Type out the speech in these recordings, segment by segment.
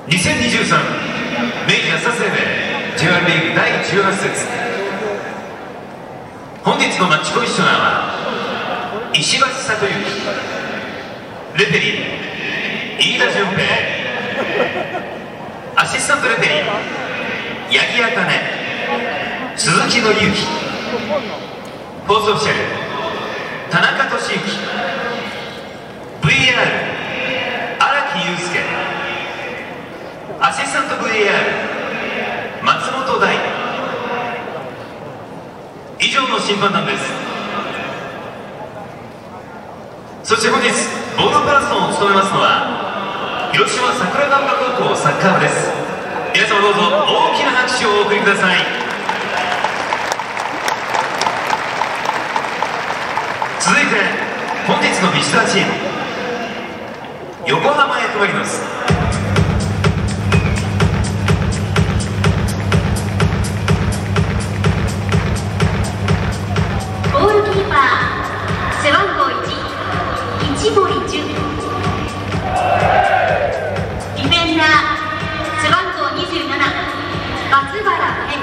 2023明治安田生命 J1 リーグ第18節、本日のマッチコミッショナーは石橋聡之、レフェリー飯田純平、アシスタントレフェリー八木茜、鈴木紀之、フォースオフィシャル田中俊之、 VAR 荒木祐介、アシスタント VAR 松本大。以上の審判団です。そして本日ボードパラソンを務めますのは広島桜ヶ丘高校サッカー部です。皆様どうぞ大きな拍手をお送りください。続いて本日のビジターチーム、横浜 F ・マリノス。 ゴールキーパー背番号1、一森純。ディフェンダー背番号27、松原健。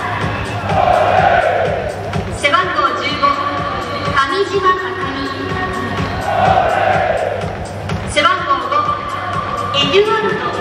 背番号15、上島匠。背番号5、エドゥアルド